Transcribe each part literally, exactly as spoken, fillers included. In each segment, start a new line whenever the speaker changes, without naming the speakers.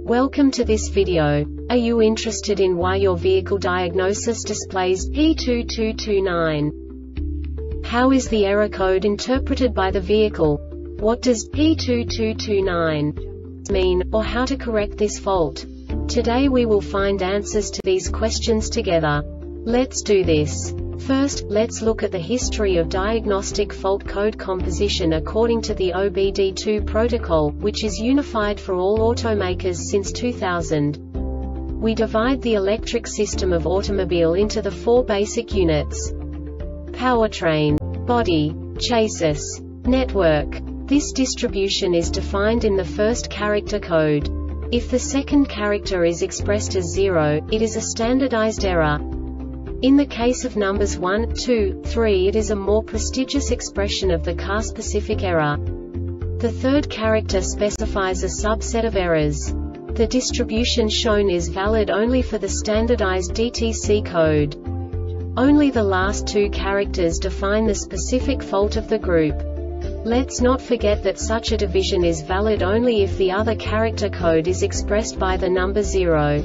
Welcome to this video. Are you interested in why your vehicle diagnosis displays P two two two nine? How is the error code interpreted by the vehicle? What does P two two two nine mean, or how to correct this fault? Today we will find answers to these questions together. Let's do this. First, let's look at the history of diagnostic fault code composition according to the O B D two protocol, which is unified for all automakers since two thousand. We divide the electric system of automobile into the four basic units: powertrain, body, chassis, network. This distribution is defined in the first character code. If the second character is expressed as zero, it is a standardized error. In the case of numbers one, two, three, it is a more prestigious expression of the car-specific error. The third character specifies a subset of errors. The distribution shown is valid only for the standardized D T C code. Only the last two characters define the specific fault of the group. Let's not forget that such a division is valid only if the other character code is expressed by the number zero.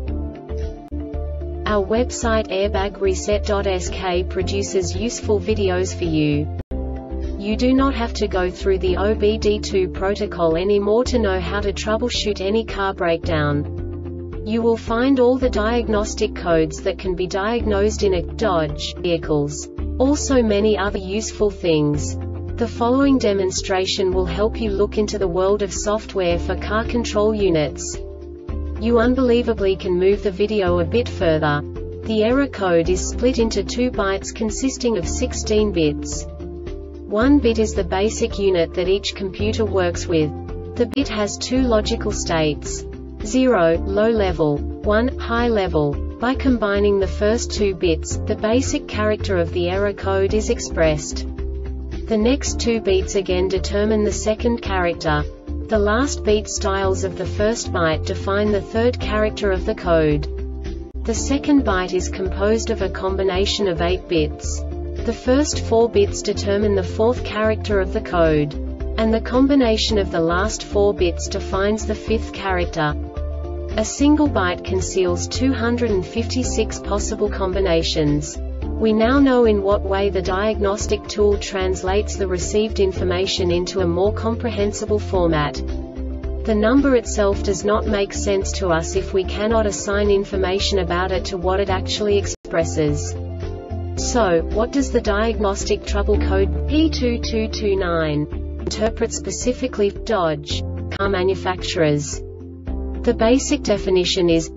Our website airbag reset dot S K produces useful videos for you. You do not have to go through the O B D two protocol anymore to know how to troubleshoot any car breakdown. You will find all the diagnostic codes that can be diagnosed in a Dodge vehicles. Also many other useful things. The following demonstration will help you look into the world of software for car control units. You unbelievably can move the video a bit further. The error code is split into two bytes consisting of sixteen bits. One bit is the basic unit that each computer works with. The bit has two logical states: zero, low level, one, high level. By combining the first two bits, the basic character of the error code is expressed. The next two bits again determine the second character. The last beat styles of the first byte define the third character of the code. The second byte is composed of a combination of eight bits. The first four bits determine the fourth character of the code. And the combination of the last four bits defines the fifth character. A single byte conceals two hundred fifty-six possible combinations. We now know in what way the diagnostic tool translates the received information into a more comprehensible format. The number itself does not make sense to us if we cannot assign information about it to what it actually expresses. So, what does the diagnostic trouble code P two two two nine interpret specifically for Dodge car manufacturers? The basic definition is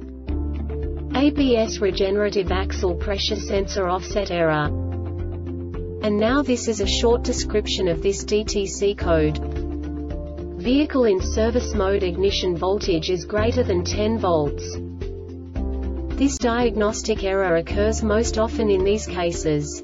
A B S regenerative axle pressure sensor offset error. And now this is a short description of this D T C code. Vehicle in service mode ignition voltage is greater than ten volts. This diagnostic error occurs most often in these cases: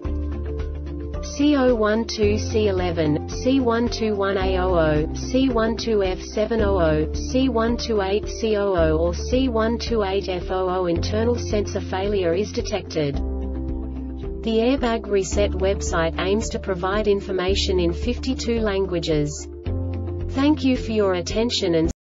C zero one two C eleven, C one two one A zero zero, C one two F seven zero zero, C one two eight C zero zero or C one two eight F zero zero. Internal sensor failure is detected. The Airbag Reset website aims to provide information in fifty-two languages. Thank you for your attention and